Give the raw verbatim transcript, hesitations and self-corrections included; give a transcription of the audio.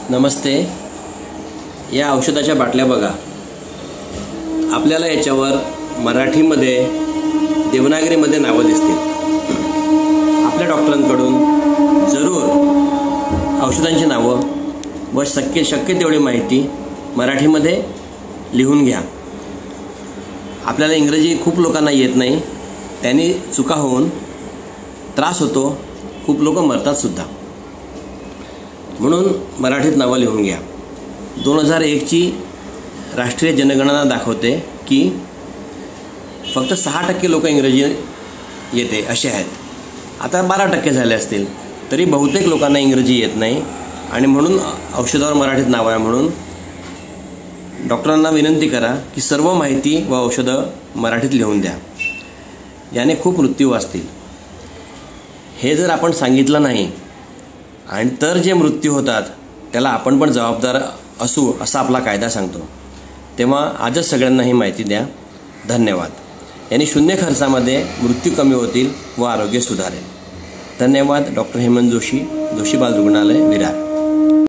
नमस्ते. या औषधाच्या बाटल्या बघा. आपल्याला याच्यावर मराठीमध्ये देवनागरीमध्ये नावं दिसतील. आपल्या डॉक्टरांकडून जरूर औषधांची नावं व शक्य शक्य तेवढी माहिती मराठीमध्ये लिहून घ्या. आपल्याला इंग्रजी खूप लोकांना येत नाही, त्यांनी चुका होऊन त्रास होतो, खूप लोक मरतात सुद्धा. म्हणून मराठीत नावं लिहून घ्या. दोन हजार एकची राष्ट्रीय जनगणना दाखवते की फक्त सहा टक्के लोक इंग्रजी येते असे आहेत. आता बारा टक्के झाले असतील, तरी बहुतेक लोकांना इंग्रजी येत नाही आणि म्हणून औषधावर मराठीत नाव आहे. म्हणून डॉक्टरांना विनंती करा की सर्व माहिती व औषधं मराठीत लिहून द्या. याने खूप मृत्यू वाचतील. हे जर आपण सांगितलं नाही आणि तर जे मृत्यू होतात त्याला आपण पण जबाबदार असू असा आपला कायदा सांगतो. तेव्हा आजच सगळ्यांना ही माहिती द्या. धन्यवाद. यांनी शून्य खर्चामध्ये मृत्यू कमी होतील व आरोग्य सुधारेल. धन्यवाद. डॉक्टर हेमंत जोशी, जोशी बाल रुग्णालय, विरार.